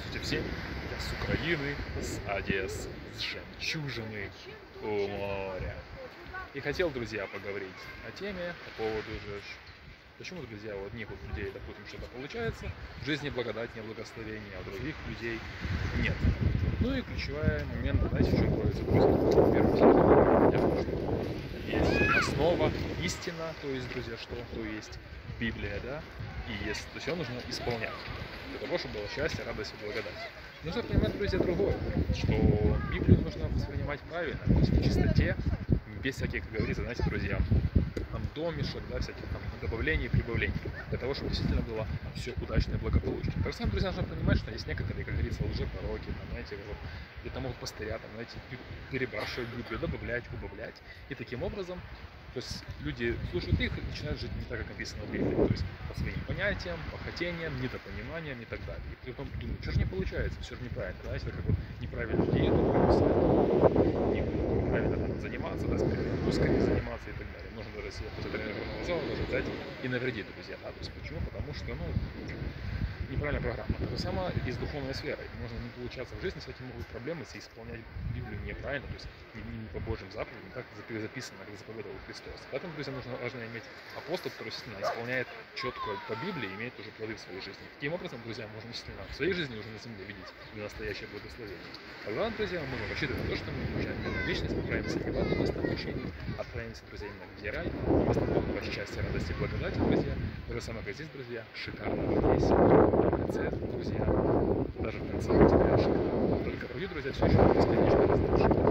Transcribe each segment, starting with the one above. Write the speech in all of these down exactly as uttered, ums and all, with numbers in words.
Здравствуйте всем, я с Украины, с Одессы, с жемчужины у моря. И хотел, друзья, поговорить о теме по поводу же, почему, друзья, у одних вот людей, допустим, что-то получается, в жизни благодать, не благословение, а у других людей нет. Ну и ключевой момент, знаете, в чем кроется, друзья? Во-первых, понятно, что есть основа, истина, то есть, друзья, что? То есть Библия, да, и есть, то есть ее нужно исполнять для того, чтобы было счастье, радость и благодать. Нужно понимать, друзья, другое, что Библию нужно воспринимать правильно, то есть в чистоте, без всяких, как говорится, знаете, друзья, там домишек, да, всяких там добавлений и прибавлений, для того, чтобы действительно было все удачно и благополучно. Так же самое, друзья, нужно понимать, что есть некоторые, как говорится, лжепророки, там, знаете, вот, где-то могут пастыря, там, знаете, перебарщивать Библию, добавлять, убавлять, и таким образом, то есть люди слушают их и начинают жить не так, как написано в Библии, то есть по своим понятиям, по хотениям, недопониманиям и так далее. И потом думают, что же не получается, все же неправильно, знаете, как вот неправильно диету, неправильно там заниматься, да, с перегрузками заниматься и так далее. Нужно даже себе после тренажерного зала даже взять и навредить, друзья, да, то есть почему? Потому что, ну, неправильная программа. То же самое и с духовной сферой. Можно не получаться в жизни, с этим могут проблемы, если исполнять Библию неправильно, то есть не, не по Божьим заповедям, как записано, как заповедовал Христос. Поэтому, друзья, нужно, важно иметь апостол, который действительно исполняет четко по Библии, имеет уже плоды в своей жизни. Таким образом, друзья, можно действительно в своей жизни уже на земле видеть настоящее благословение. Тогда, друзья, мы можем рассчитывать на то, что мы получаем вечность, отправимся не в одно место обучения, отправимся, друзья, именно где рай, место полного счастья, радости и благодати, друзья. То же самое, как здесь, друзья, шикарно здесь. А в конце, друзья, даже в конце у тебя шикарно. Только другие, друзья, все еще бесконечно различны.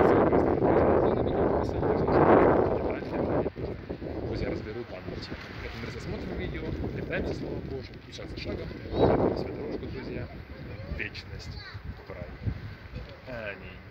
Друзья, разберу память. Поэтому, друзья, смотрим видео, летаемся Словом Божьим, и шаг за шагом, двигаемся дорожку, друзья, вечность в рай. Аминь.